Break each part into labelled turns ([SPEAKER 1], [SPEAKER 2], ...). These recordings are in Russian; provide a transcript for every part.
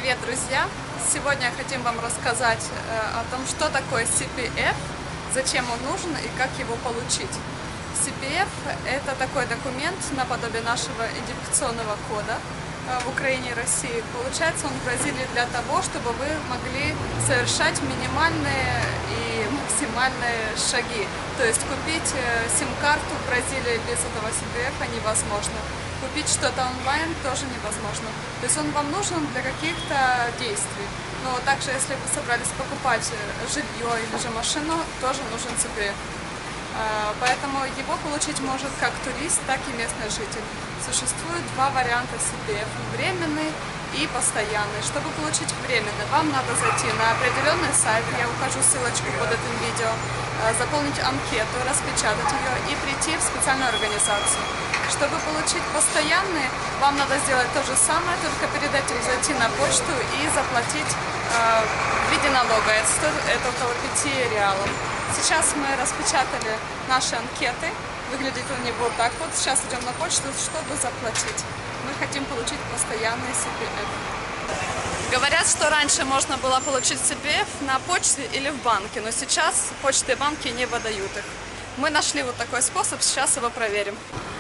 [SPEAKER 1] Привет, друзья! Сегодня хотим вам рассказать о том, что такое CPF, зачем он нужен и как его получить. CPF – это такой документ наподобие нашего идентификационного кода в Украине и России. Получается он в Бразилии для того, чтобы вы могли совершать минимальные и максимальные шаги. То есть купить сим-карту в Бразилии без этого CPF невозможно. Купить что-то онлайн тоже невозможно. То есть он вам нужен для каких-то действий. Но также, если вы собрались покупать жилье или же машину, тоже нужен CPF. Поэтому его получить может как турист, так и местный житель. Существует два варианта CPF – временный и постоянный. Чтобы получить временный, вам надо зайти на определенный сайт, я укажу ссылочку под этим видео, заполнить анкету, распечатать ее и прийти в специальную организацию. Чтобы получить постоянный, вам надо сделать то же самое, только перед этим зайти на почту и заплатить в виде налога. Это около 5 реалов. Сейчас мы распечатали наши анкеты. Выглядит они вот так вот. Сейчас идем на почту, чтобы заплатить. Мы хотим получить постоянный CPF. Говорят, что раньше можно было получить CPF на почте или в банке, но сейчас почты и банки не выдают их. Мы нашли вот такой способ, сейчас его проверим.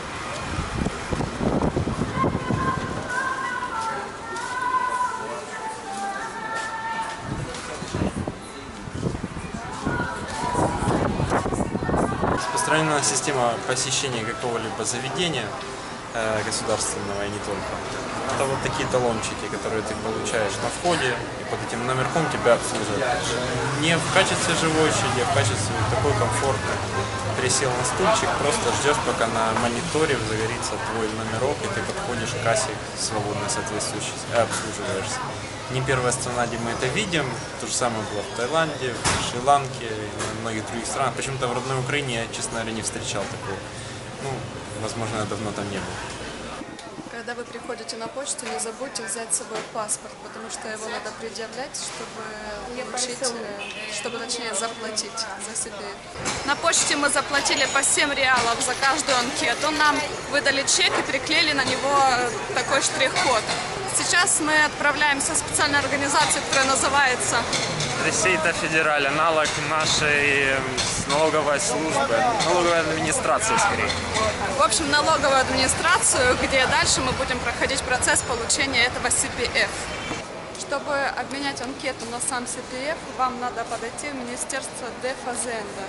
[SPEAKER 2] Распространена система посещения какого-либо заведения государственного и не только. Это вот такие талончики, которые ты получаешь на входе, и под этим номерком тебя обслуживают. Не в качестве живой очереди, а в качестве такой комфортной. Присел на стульчик, просто ждешь, пока на мониторе загорится твой номерок, и ты подходишь к кассе свободно соответствующей, обслуживаешься. Не первая страна, где мы это видим. То же самое было в Таиланде, в Шри-Ланке и на многих других странах. Почему-то в родной Украине я, честно говоря, не встречал такого. Ну, возможно, я давно там не был.
[SPEAKER 1] Когда вы приходите на почту, не забудьте взять с собой паспорт, потому что его надо предъявлять, чтобы получить, точнее заплатить за CPF. На почте мы заплатили по 7 реалов за каждую анкету. Нам выдали чек и приклеили на него такой штрих-код. Сейчас мы отправляемся в специальную организацию, которая называется
[SPEAKER 3] Ресейта Федераль, аналог нашей налоговой службы, налоговой администрации скорее.
[SPEAKER 1] В общем, налоговую администрацию, где дальше мы будем проходить процесс получения этого CPF. Чтобы обменять анкету на сам CPF, вам надо подойти в Министерство де Фазенда.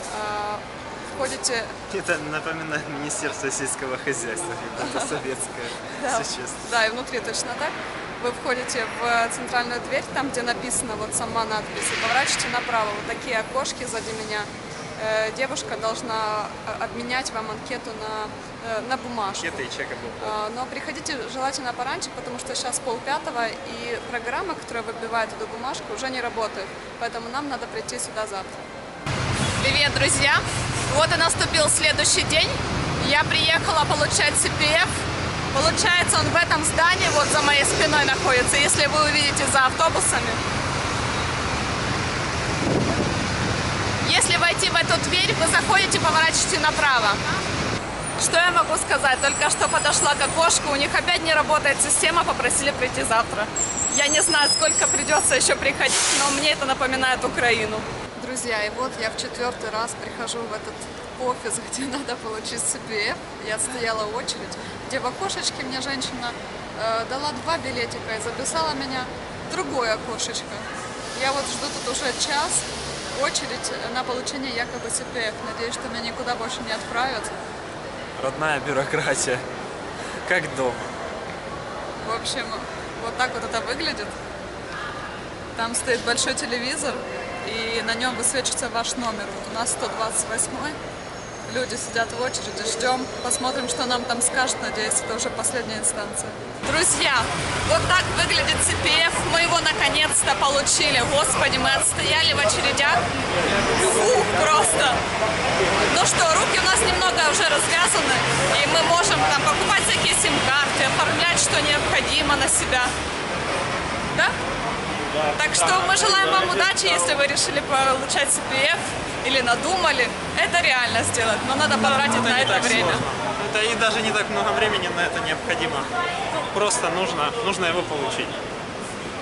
[SPEAKER 1] Входите...
[SPEAKER 3] Это напоминает Министерство сельского хозяйства, это советское, если честно.
[SPEAKER 1] Да, и внутри точно так. Вы входите в центральную дверь, там, где написана вот сама надпись, и поворачиваете направо. Вот такие окошки сзади меня. Девушка должна обменять вам анкету на бумажку.
[SPEAKER 3] Анкета и чек был.
[SPEAKER 1] Но приходите желательно пораньше, потому что сейчас 4:30, и программа, которая выбивает эту бумажку, уже не работает. Поэтому нам надо прийти сюда завтра. Привет, друзья! Вот и наступил следующий день. Я приехала получать CPF. Получается, он в этом здании, вот за моей спиной находится, если вы увидите за автобусами. Если войти в эту дверь, вы заходите, поворачиваете направо. Что я могу сказать? Только что подошла к окошку, у них опять не работает система, попросили прийти завтра. Я не знаю, сколько придется еще приходить, но мне это напоминает Украину. Друзья, и вот я в 4-й раз прихожу в этот офис, где надо получить CPF. Я стояла в очередь, где в окошечке мне женщина дала 2 билетика и записала меня в другое окошечко. Я вот жду тут уже час, очередь на получение якобы CPF. Надеюсь, что меня никуда больше не отправят.
[SPEAKER 3] Родная бюрократия, как дома.
[SPEAKER 1] В общем, вот так вот это выглядит. Там стоит большой телевизор, и на нем высвечивается ваш номер. Вот у нас 128-й. Люди сидят в очереди, ждем, посмотрим, что нам там скажут. Надеюсь, это уже последняя инстанция. Друзья, вот так выглядит CPF. Мы его наконец-то получили. Господи, мы отстояли в очередях. Фу, просто. Ну что, руки у нас немного уже развязаны, и мы можем там покупать всякие сим-карты, оформлять, что необходимо на себя. Да? Так что мы желаем вам удачи, если вы решили получать CPF или надумали. Это реально сделать, но надо потратить на это время.
[SPEAKER 3] Это и даже не так много времени на это необходимо. Просто нужно его получить.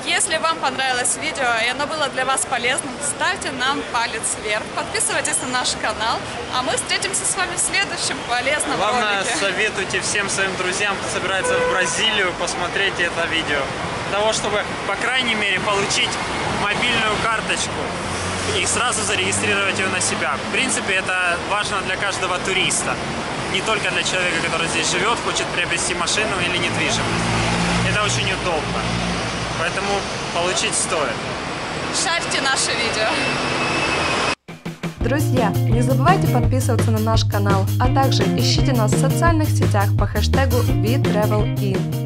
[SPEAKER 1] Если вам понравилось видео и оно было для вас полезным, ставьте нам палец вверх, подписывайтесь на наш канал, а мы встретимся с вами в следующем полезном
[SPEAKER 2] Главное,
[SPEAKER 1] ролике.
[SPEAKER 2] советуйте всем своим друзьям, кто собирается в Бразилию, посмотреть это видео. Для того, чтобы, по крайней мере, получить мобильную карточку и сразу зарегистрировать ее на себя. В принципе, это важно для каждого туриста. Не только для человека, который здесь живет, хочет приобрести машину или недвижимость. Это очень удобно. Поэтому получить стоит.
[SPEAKER 1] Шарьте наше видео.
[SPEAKER 4] Друзья, не забывайте подписываться на наш канал, а также ищите нас в социальных сетях по хэштегу WeTravelIn.